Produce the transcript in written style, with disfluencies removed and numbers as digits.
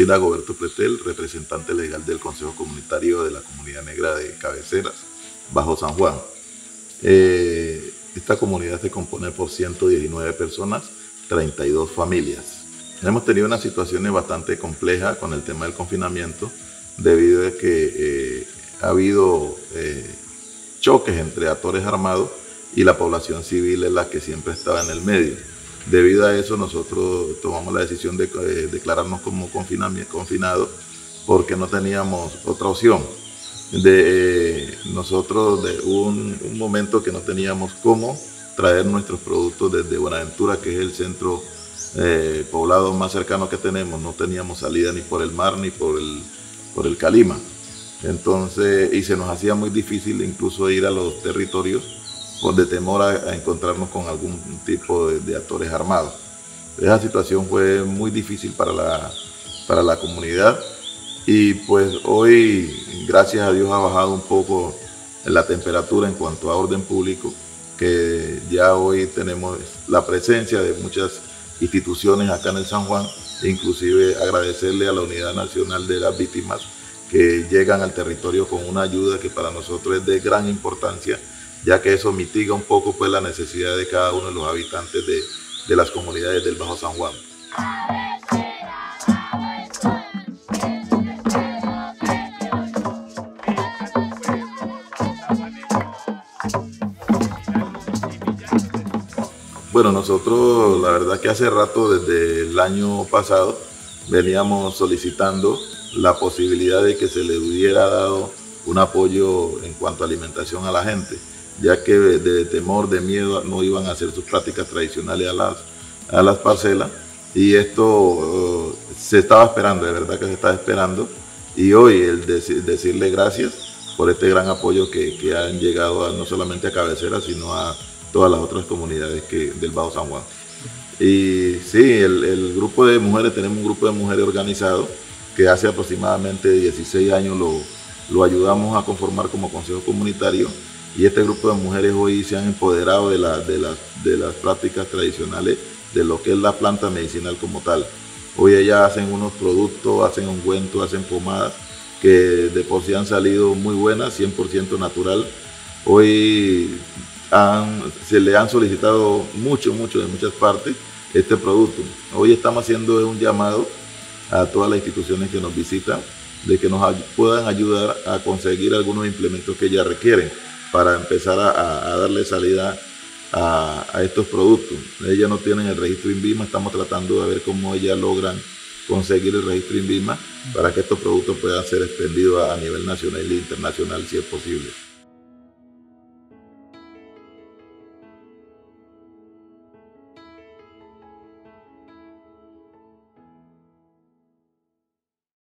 Soy Dagoberto Pretel, representante legal del Consejo Comunitario de la Comunidad Negra de Cabeceras, Bajo San Juan. Esta comunidad se compone por 119 personas, 32 familias. Hemos tenido unas situaciones bastante complejas con el tema del confinamiento, debido a que ha habido choques entre actores armados y la población civil es la que siempre estaba en el medio. Debido a eso nosotros tomamos la decisión de declararnos como confinados porque no teníamos otra opción. Nosotros hubo un momento que no teníamos cómo traer nuestros productos desde Buenaventura, que es el centro poblado más cercano que tenemos. No teníamos salida ni por el mar ni por el Calima. Entonces, y se nos hacía muy difícil incluso ir a los territorios de temor a encontrarnos con algún tipo de actores armados. Esa situación fue muy difícil para la comunidad y pues hoy, gracias a Dios, ha bajado un poco la temperatura en cuanto a orden público, que ya hoy tenemos la presencia de muchas instituciones acá en el San Juan, inclusive agradecerle a la Unidad Nacional de las Víctimas que llegan al territorio con una ayuda que para nosotros es de gran importancia, ya que eso mitiga un poco pues la necesidad de cada uno de los habitantes de las comunidades del Bajo San Juan. Bueno, nosotros la verdad que hace rato, desde el año pasado, veníamos solicitando la posibilidad de que se le hubiera dado un apoyo en cuanto a alimentación a la gente, ya que de temor, de miedo, no iban a hacer sus prácticas tradicionales a las parcelas, y esto se estaba esperando, de verdad que se estaba esperando, y hoy el decirle gracias por este gran apoyo que han llegado no solamente a Cabeceras, sino a todas las otras comunidades del Bajo San Juan. Y sí, el grupo de mujeres, tenemos un grupo de mujeres organizado que hace aproximadamente 16 años lo ayudamos a conformar como consejo comunitario, y este grupo de mujeres hoy se han empoderado de las prácticas tradicionales de lo que es la planta medicinal como tal. Hoy ellas hacen unos productos, hacen ungüentos, hacen pomadas que de por sí han salido muy buenas, 100% natural. Hoy se le han solicitado mucho de muchas partes este producto. Hoy estamos haciendo un llamado a todas las instituciones que nos visitan de que nos puedan ayudar a conseguir algunos implementos que ellas requieren para empezar a darle salida a estos productos. Ellas no tienen el registro INVIMA, estamos tratando de ver cómo ellas logran conseguir el registro INVIMA para que estos productos puedan ser extendidos a nivel nacional e internacional si es posible.